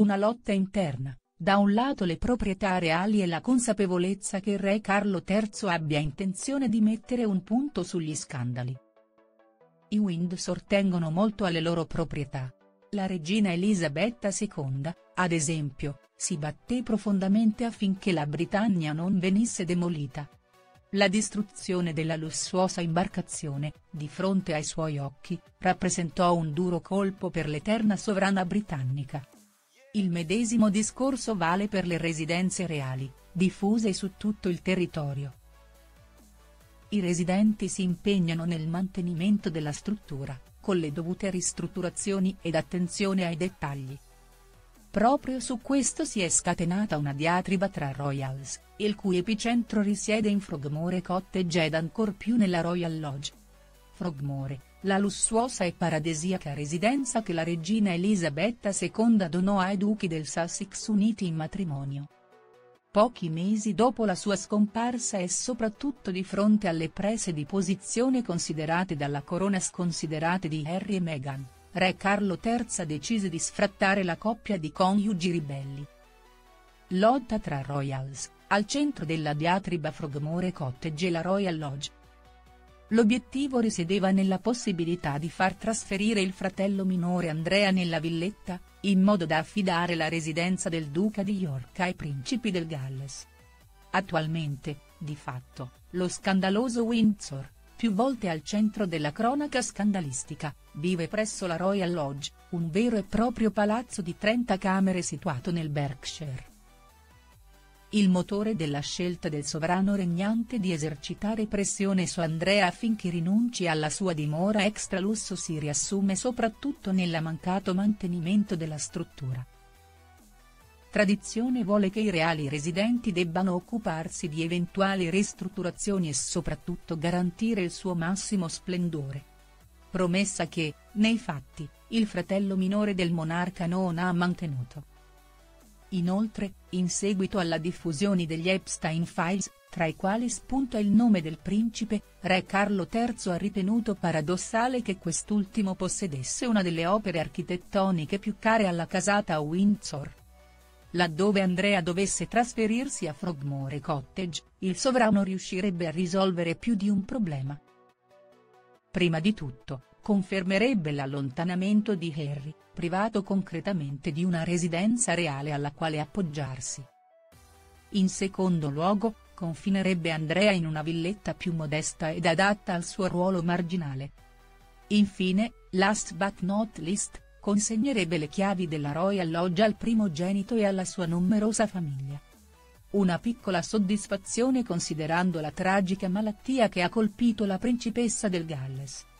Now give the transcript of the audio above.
Una lotta interna, da un lato le proprietà reali e la consapevolezza che il re Carlo III abbia intenzione di mettere un punto sugli scandali. I Windsor tengono molto alle loro proprietà. La regina Elisabetta II, ad esempio, si batté profondamente affinché la Britannia non venisse demolita. La distruzione della lussuosa imbarcazione, di fronte ai suoi occhi, rappresentò un duro colpo per l'eterna sovrana britannica. Il medesimo discorso vale per le residenze reali, diffuse su tutto il territorio. I residenti si impegnano nel mantenimento della struttura, con le dovute ristrutturazioni ed attenzione ai dettagli. Proprio su questo si è scatenata una diatriba tra royals, il cui epicentro risiede in Frogmore Cottage ed ancor più nella Royal Lodge. Frogmore, la lussuosa e paradisiaca residenza che la regina Elisabetta II donò ai duchi del Sussex uniti in matrimonio. Pochi mesi dopo la sua scomparsa e soprattutto di fronte alle prese di posizione considerate dalla corona sconsiderate di Harry e Meghan, re Carlo III decise di sfrattare la coppia di coniugi ribelli. Lotta tra royals, al centro della diatriba Frogmore Cottage e la Royal Lodge. L'obiettivo risiedeva nella possibilità di far trasferire il fratello minore Andrea nella villetta, in modo da affidare la residenza del duca di York ai principi del Galles. Attualmente, di fatto, lo scandaloso Windsor, più volte al centro della cronaca scandalistica, vive presso la Royal Lodge, un vero e proprio palazzo di 30 camere situato nel Berkshire. Il motore della scelta del sovrano regnante di esercitare pressione su Andrea affinché rinunci alla sua dimora extra lusso si riassume soprattutto nel mancato mantenimento della struttura. Tradizione vuole che i reali residenti debbano occuparsi di eventuali ristrutturazioni e soprattutto garantire il suo massimo splendore. Promessa che, nei fatti, il fratello minore del monarca non ha mantenuto. Inoltre, in seguito alla diffusione degli Epstein Files, tra i quali spunta il nome del principe, re Carlo III ha ritenuto paradossale che quest'ultimo possedesse una delle opere architettoniche più care alla casata Windsor. Laddove Andrea dovesse trasferirsi a Frogmore Cottage, il sovrano riuscirebbe a risolvere più di un problema. Prima di tutto, confermerebbe l'allontanamento di Harry, privato concretamente di una residenza reale alla quale appoggiarsi. In secondo luogo, confinerebbe Andrea in una villetta più modesta ed adatta al suo ruolo marginale. Infine, last but not least, consegnerebbe le chiavi della Royal Lodge al primogenito e alla sua numerosa famiglia. Una piccola soddisfazione considerando la tragica malattia che ha colpito la principessa del Galles.